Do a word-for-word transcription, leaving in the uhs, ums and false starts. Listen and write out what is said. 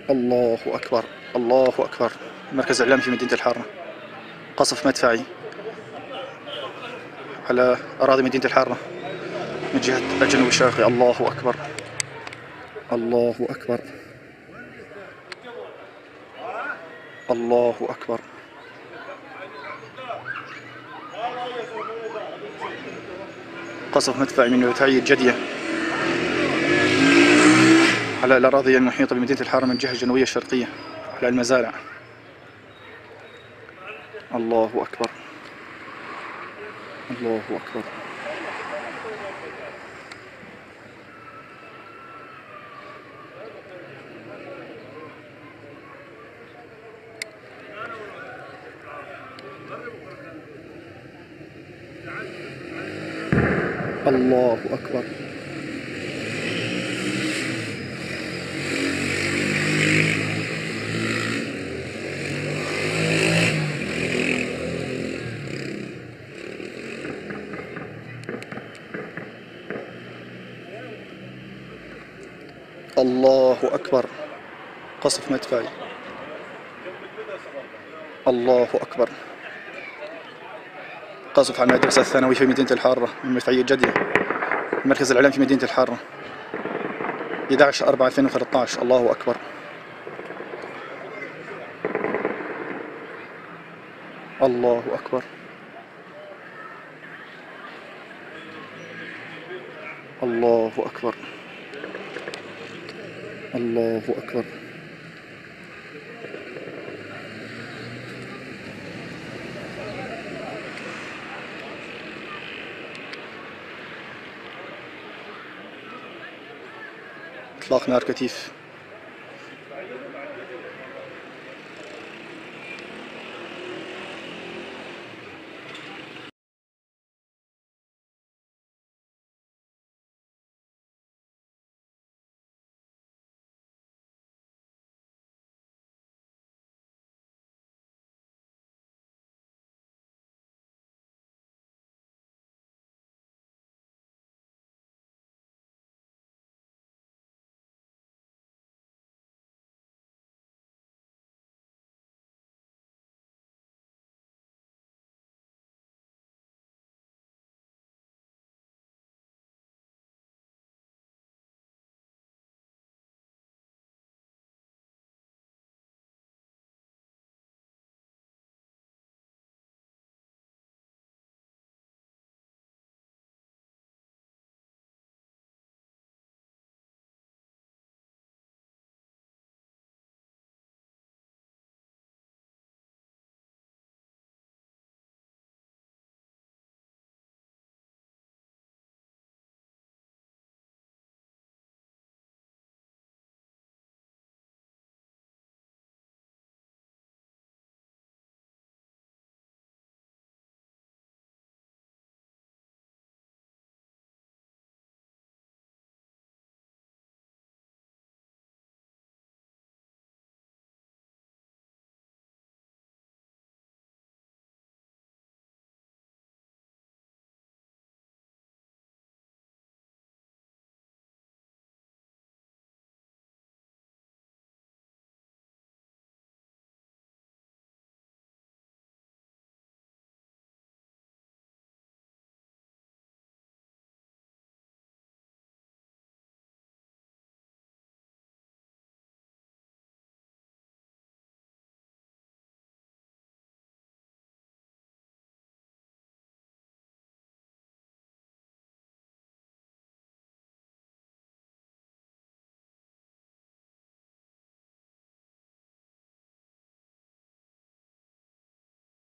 الله أكبر، الله أكبر. المركز الإعلامي في مدينة الحارة، قصف مدفعي على أراضي مدينة الحارة من جهة الجنوب الشرقي. الله أكبر، الله أكبر، الله أكبر. قصف مدفعي من مدفعية جدية على الأراضي المحيطة بمدينة الحارة من الجهة الجنوبية الشرقية على المزارع. الله أكبر، الله أكبر. الله أكبر، الله أكبر. قصف مدفعي. الله أكبر. قصف على المدرسة الثانوية في مدينة الحارة من مدفعية جدية. المركز الإعلامي في مدينة الحارة أحد عشر أربعة ألفين وثلاثة عشر. الله أكبر، الله أكبر، الله أكبر، الله أكبر. إطلاق نار كثيف.